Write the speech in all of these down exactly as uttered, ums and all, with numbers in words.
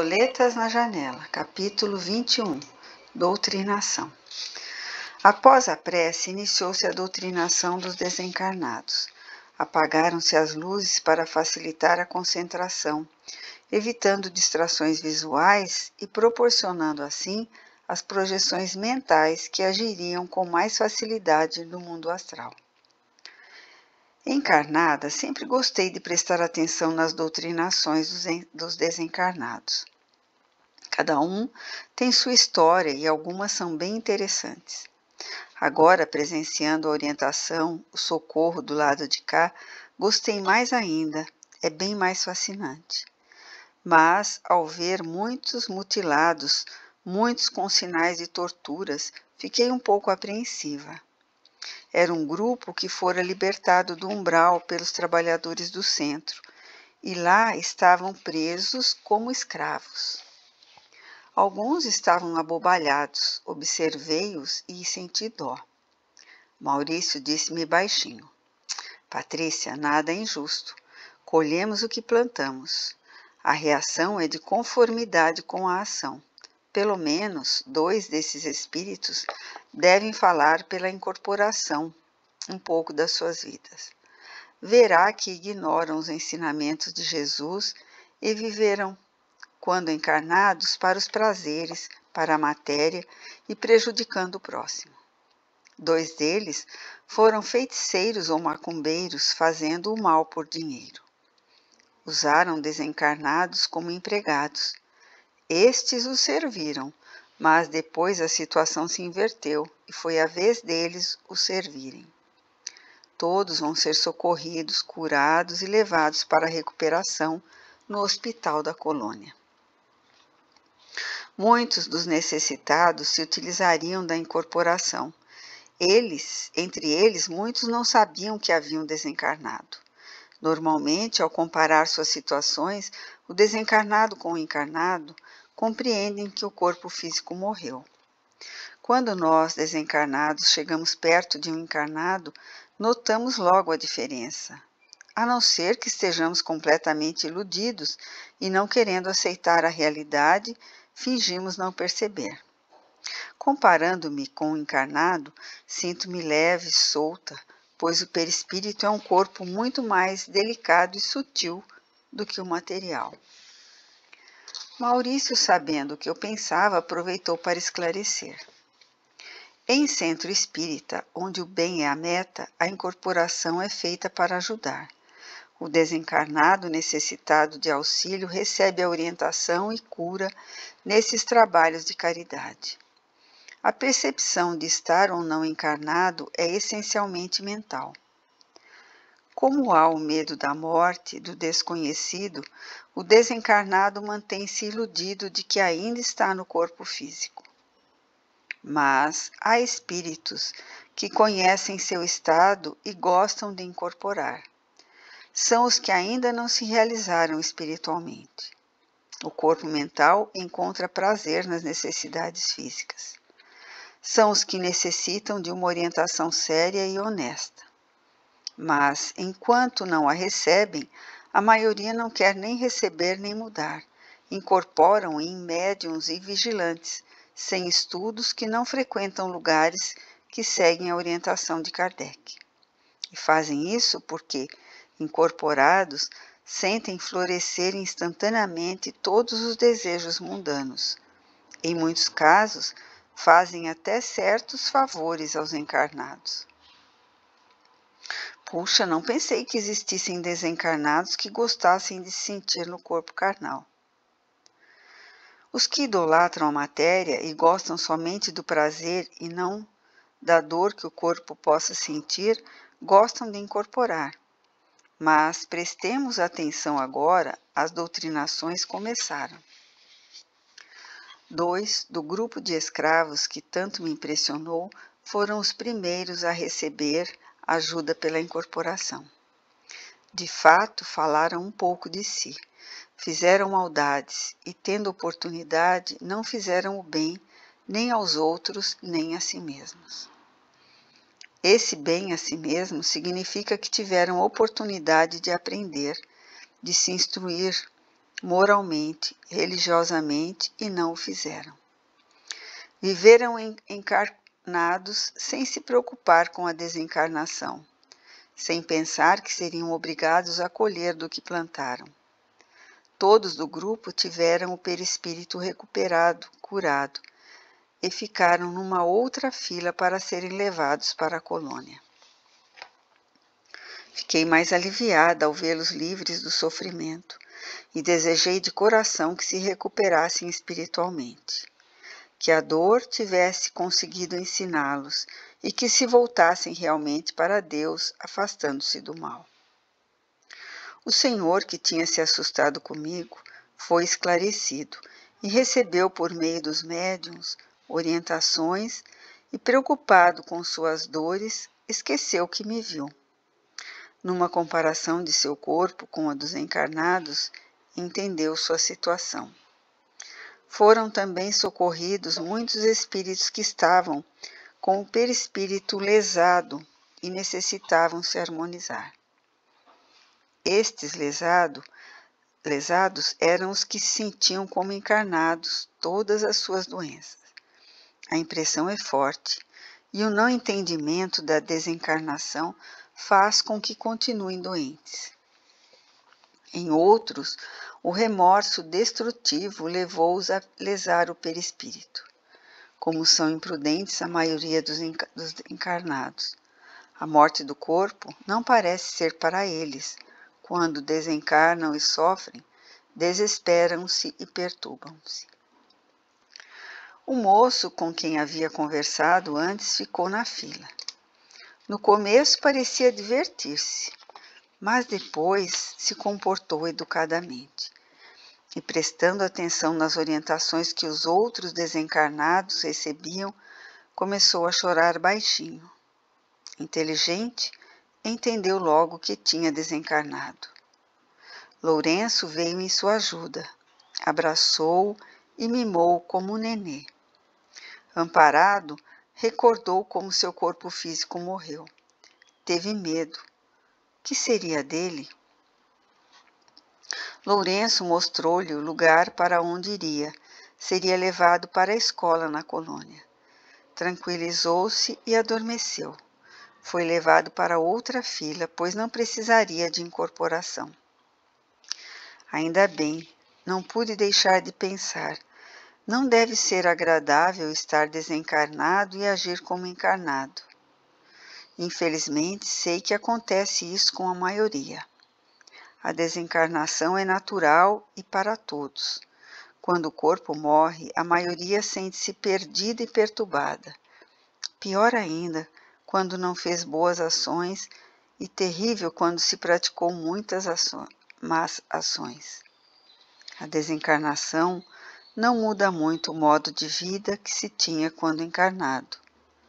Borboletas na Janela, capítulo vinte e um, Doutrinação. Após a prece, iniciou-se a doutrinação dos desencarnados. Apagaram-se as luzes para facilitar a concentração, evitando distrações visuais e proporcionando assim as projeções mentais que agiriam com mais facilidade no mundo astral. Encarnada, sempre gostei de prestar atenção nas doutrinações dos desencarnados. Cada um tem sua história e algumas são bem interessantes. Agora, presenciando a orientação, o socorro do lado de cá, gostei mais ainda, é bem mais fascinante. Mas, ao ver muitos mutilados, muitos com sinais de torturas, fiquei um pouco apreensiva. Era um grupo que fora libertado do umbral pelos trabalhadores do centro, e lá estavam presos como escravos. Alguns estavam abobalhados, observei-os e senti dó. Maurício disse-me baixinho: Patrícia, nada é injusto. Colhemos o que plantamos. A reação é de conformidade com a ação. Pelo menos dois desses espíritos devem falar pela incorporação um pouco das suas vidas. Verá que ignoram os ensinamentos de Jesus e viveram, quando encarnados, para os prazeres, para a matéria e prejudicando o próximo. Dois deles foram feiticeiros ou macumbeiros, fazendo o mal por dinheiro. Usaram desencarnados como empregados. Estes os serviram, mas depois a situação se inverteu e foi a vez deles os servirem. Todos vão ser socorridos, curados e levados para a recuperação no hospital da colônia. Muitos dos necessitados se utilizariam da incorporação. Eles, entre eles, muitos não sabiam que haviam desencarnado. Normalmente, ao comparar suas situações, o desencarnado com o encarnado compreendem que o corpo físico morreu. Quando nós, desencarnados, chegamos perto de um encarnado, notamos logo a diferença, a não ser que estejamos completamente iludidos e não querendo aceitar a realidade, fingimos não perceber. Comparando-me com o encarnado, sinto-me leve e solta, pois o perispírito é um corpo muito mais delicado e sutil do que o material. Maurício, sabendo o que eu pensava, aproveitou para esclarecer. Em centro espírita, onde o bem é a meta, a incorporação é feita para ajudar. O desencarnado necessitado de auxílio recebe a orientação e cura nesses trabalhos de caridade. A percepção de estar ou não encarnado é essencialmente mental. Como há o medo da morte, do desconhecido, o desencarnado mantém-se iludido de que ainda está no corpo físico. Mas há espíritos que conhecem seu estado e gostam de incorporar. São os que ainda não se realizaram espiritualmente. O corpo mental encontra prazer nas necessidades físicas. São os que necessitam de uma orientação séria e honesta. Mas, enquanto não a recebem, a maioria não quer nem receber nem mudar. Incorporam em médiuns e vigilantes, sem estudos, que não frequentam lugares que seguem a orientação de Kardec. E fazem isso porque, incorporados, sentem florescer instantaneamente todos os desejos mundanos. Em muitos casos, fazem até certos favores aos encarnados. Puxa, não pensei que existissem desencarnados que gostassem de se sentir no corpo carnal. Os que idolatram a matéria e gostam somente do prazer e não da dor que o corpo possa sentir, gostam de incorporar. Mas prestemos atenção agora, as doutrinações começaram. Dois do grupo de escravos que tanto me impressionou foram os primeiros a receber ajuda pela incorporação. De fato, falaram um pouco de si. Fizeram maldades e, tendo oportunidade, não fizeram o bem nem aos outros, nem a si mesmos. Esse bem a si mesmo significa que tiveram oportunidade de aprender, de se instruir, moralmente, religiosamente e não o fizeram. Viveram encarnados sem se preocupar com a desencarnação, sem pensar que seriam obrigados a colher do que plantaram. Todos do grupo tiveram o perispírito recuperado, curado, e ficaram numa outra fila para serem levados para a colônia. Fiquei mais aliviada ao vê-los livres do sofrimento e desejei de coração que se recuperassem espiritualmente, que a dor tivesse conseguido ensiná-los e que se voltassem realmente para Deus, afastando-se do mal. O Senhor, que tinha se assustado comigo, foi esclarecido e recebeu por meio dos médiuns orientações e, preocupado com suas dores, esqueceu que me viu. Numa comparação de seu corpo com a dos encarnados, entendeu sua situação. Foram também socorridos muitos espíritos que estavam com o perispírito lesado e necessitavam se harmonizar. Estes lesado, lesados eram os que se sentiam como encarnados todas as suas doenças. A impressão é forte e o não entendimento da desencarnação faz com que continuem doentes. Em outros, o remorso destrutivo levou-os a lesar o perispírito. Como são imprudentes a maioria dos encarnados, a morte do corpo não parece ser para eles. Quando desencarnam e sofrem, desesperam-se e perturbam-se. O moço com quem havia conversado antes ficou na fila. No começo parecia divertir-se, mas depois se comportou educadamente e, prestando atenção nas orientações que os outros desencarnados recebiam, começou a chorar baixinho. Inteligente, entendeu logo que tinha desencarnado. Lourenço veio em sua ajuda, abraçou-o e mimou-o como um nenê. Amparado, recordou como seu corpo físico morreu. Teve medo. Que seria dele? Lourenço mostrou-lhe o lugar para onde iria. Seria levado para a escola na colônia. Tranquilizou-se e adormeceu. Foi levado para outra fila, pois não precisaria de incorporação. Ainda bem, não pude deixar de pensar. Não deve ser agradável estar desencarnado e agir como encarnado. Infelizmente, sei que acontece isso com a maioria. A desencarnação é natural e para todos. Quando o corpo morre, a maioria sente-se perdida e perturbada. Pior ainda, quando não fez boas ações, e terrível quando se praticou muitas ações, más ações. A desencarnação não muda muito o modo de vida que se tinha quando encarnado.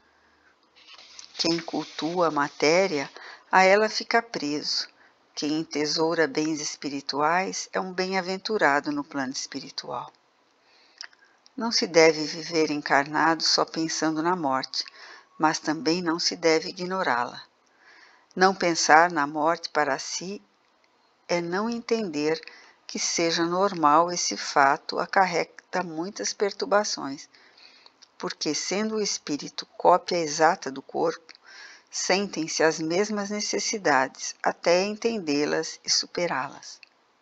Quem cultua a matéria, a ela fica preso. Quem entesoura bens espirituais é um bem-aventurado no plano espiritual. Não se deve viver encarnado só pensando na morte, mas também não se deve ignorá-la. Não pensar na morte para si é não entender que seja normal esse fato acarreta muitas perturbações, porque, sendo o espírito cópia exata do corpo, sentem-se as mesmas necessidades até entendê-las e superá-las.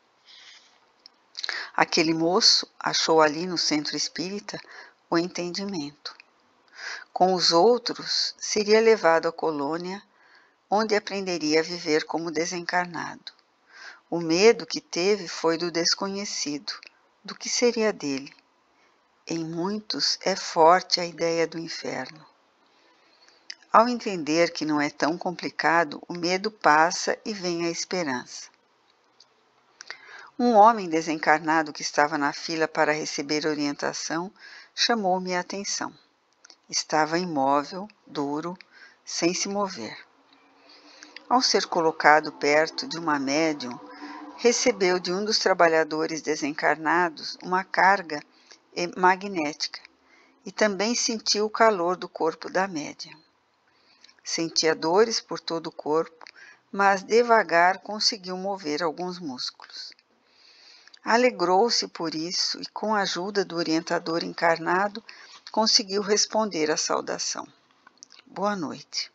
Aquele moço achou ali no centro espírita o entendimento. Com os outros, seria levado à colônia, onde aprenderia a viver como desencarnado. O medo que teve foi do desconhecido, do que seria dele. Em muitos é forte a ideia do inferno. Ao entender que não é tão complicado, o medo passa e vem a esperança. Um homem desencarnado que estava na fila para receber orientação chamou-me a atenção. Estava imóvel, duro, sem se mover. Ao ser colocado perto de uma médium, recebeu de um dos trabalhadores desencarnados uma carga magnética e também sentiu o calor do corpo da médium. Sentia dores por todo o corpo, mas devagar conseguiu mover alguns músculos. Alegrou-se por isso e, com a ajuda do orientador encarnado, conseguiu responder à saudação. Boa noite.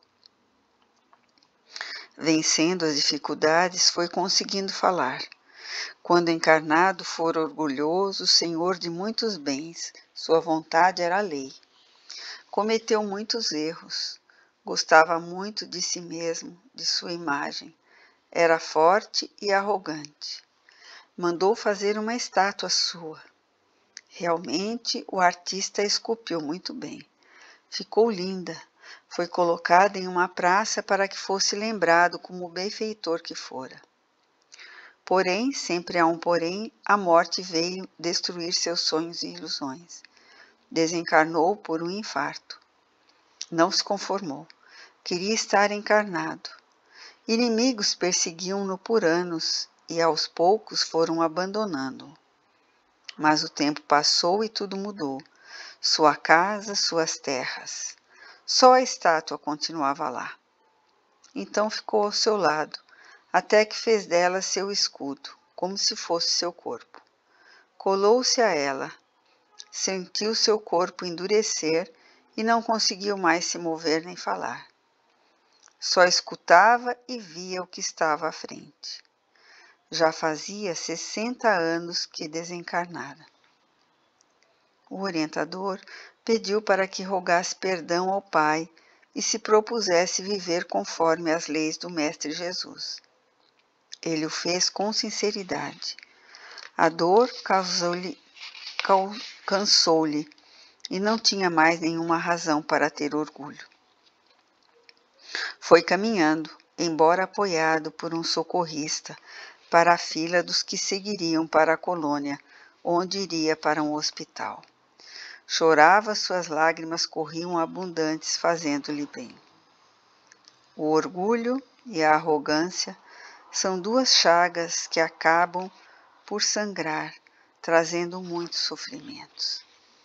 Vencendo as dificuldades, foi conseguindo falar. Quando encarnado for orgulhoso, senhor de muitos bens, sua vontade era a lei. Cometeu muitos erros. Gostava muito de si mesmo, de sua imagem. Era forte e arrogante. Mandou fazer uma estátua sua. Realmente, o artista esculpiu muito bem. Ficou linda. Foi colocada em uma praça para que fosse lembrado como o benfeitor que fora. Porém, sempre há um porém, a morte veio destruir seus sonhos e ilusões. Desencarnou por um infarto. Não se conformou. Queria estar encarnado. Inimigos perseguiam-no por anos e aos poucos foram abandonando-o. Mas o tempo passou e tudo mudou. Sua casa, suas terras. Só a estátua continuava lá. Então ficou ao seu lado, até que fez dela seu escudo, como se fosse seu corpo. Colou-se a ela, sentiu seu corpo endurecer e não conseguiu mais se mover nem falar. Só escutava e via o que estava à frente. Já fazia sessenta anos que desencarnara. O orientador pediu para que rogasse perdão ao pai e se propusesse viver conforme as leis do Mestre Jesus. Ele o fez com sinceridade. A dor causou-lhe, cansou-lhe e não tinha mais nenhuma razão para ter orgulho. Foi caminhando, embora apoiado por um socorrista, para a fila dos que seguiriam para a colônia, onde iria para um hospital. Chorava, suas lágrimas corriam abundantes, fazendo-lhe bem. O orgulho e a arrogância são duas chagas que acabam por sangrar, trazendo muitos sofrimentos.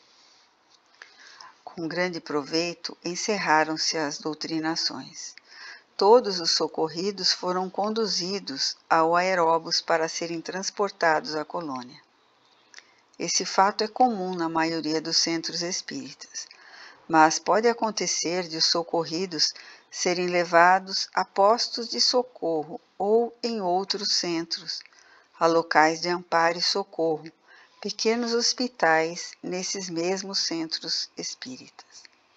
Com grande proveito, encerraram-se as doutrinações. Todos os socorridos foram conduzidos ao aeróbus para serem transportados à colônia. Esse fato é comum na maioria dos centros espíritas, mas pode acontecer de os socorridos serem levados a postos de socorro ou em outros centros, a locais de amparo e socorro, pequenos hospitais nesses mesmos centros espíritas.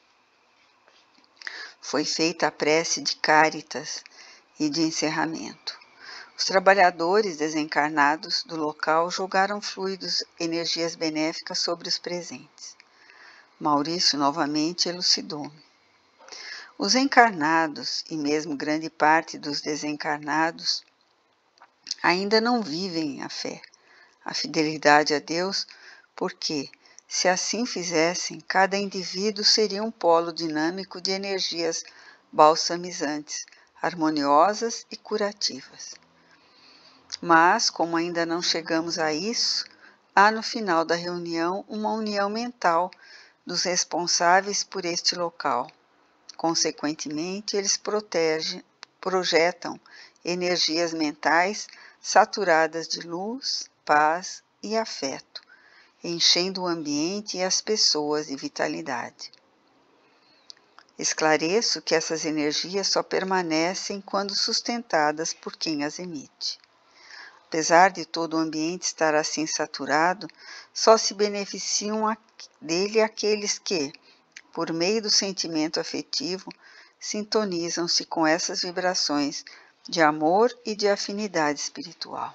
Foi feita a prece de Cáritas e de encerramento. Os trabalhadores desencarnados do local jogaram fluidos, energias benéficas sobre os presentes. Maurício novamente elucidou-me. Os encarnados, e mesmo grande parte dos desencarnados, ainda não vivem a fé, a fidelidade a Deus, porque, se assim fizessem, cada indivíduo seria um polo dinâmico de energias balsamizantes, harmoniosas e curativas. Mas, como ainda não chegamos a isso, há no final da reunião uma união mental dos responsáveis por este local. Consequentemente, eles protegem, projetam energias mentais saturadas de luz, paz e afeto, enchendo o ambiente e as pessoas de vitalidade. Esclareço que essas energias só permanecem quando sustentadas por quem as emite. Apesar de todo o ambiente estar assim saturado, só se beneficiam dele aqueles que, por meio do sentimento afetivo, sintonizam-se com essas vibrações de amor e de afinidade espiritual.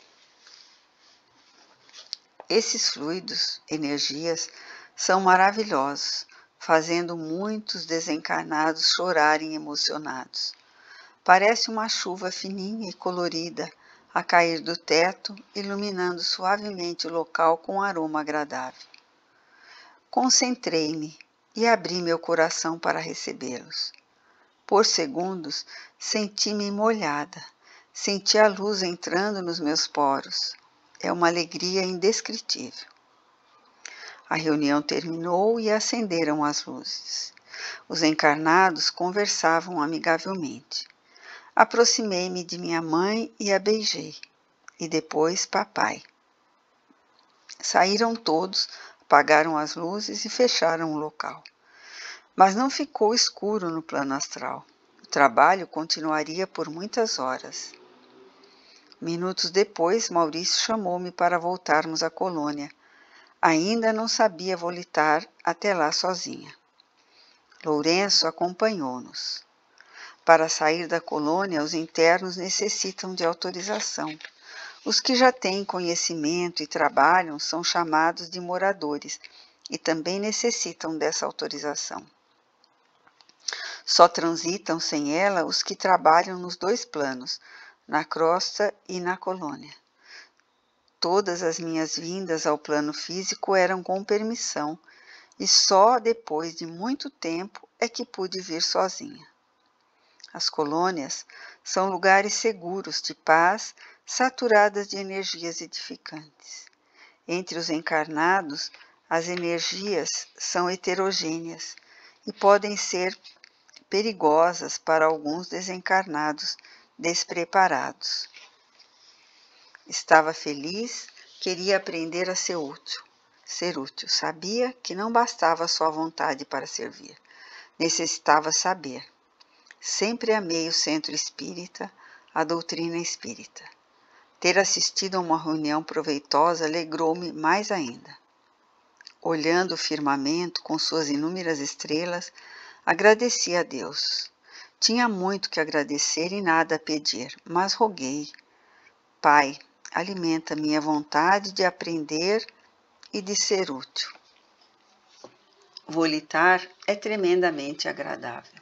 Esses fluidos, energias, são maravilhosos, fazendo muitos desencarnados chorarem emocionados. Parece uma chuva fininha e colorida a cair do teto, iluminando suavemente o local com um aroma agradável. Concentrei-me e abri meu coração para recebê-los. Por segundos, senti-me molhada, senti a luz entrando nos meus poros. É uma alegria indescritível. A reunião terminou e acenderam as luzes. Os encarnados conversavam amigavelmente. Aproximei-me de minha mãe e a beijei, e depois papai. Saíram todos, apagaram as luzes e fecharam o local. Mas não ficou escuro no plano astral. O trabalho continuaria por muitas horas. Minutos depois, Maurício chamou-me para voltarmos à colônia. Ainda não sabia volitar até lá sozinha. Lourenço acompanhou-nos. Para sair da colônia, os internos necessitam de autorização. Os que já têm conhecimento e trabalham são chamados de moradores e também necessitam dessa autorização. Só transitam sem ela os que trabalham nos dois planos, na crosta e na colônia. Todas as minhas vindas ao plano físico eram com permissão, e só depois de muito tempo é que pude vir sozinha. As colônias são lugares seguros de paz, saturadas de energias edificantes. Entre os encarnados, as energias são heterogêneas e podem ser perigosas para alguns desencarnados despreparados. Estava feliz, queria aprender a ser útil. Ser útil. Sabia que não bastava só a vontade para servir. Necessitava saber. Sempre amei o centro espírita, a doutrina espírita. Ter assistido a uma reunião proveitosa alegrou-me mais ainda. Olhando o firmamento com suas inúmeras estrelas, agradeci a Deus. Tinha muito que agradecer e nada a pedir, mas roguei. Pai, alimenta minha vontade de aprender e de ser útil. Volitar é tremendamente agradável.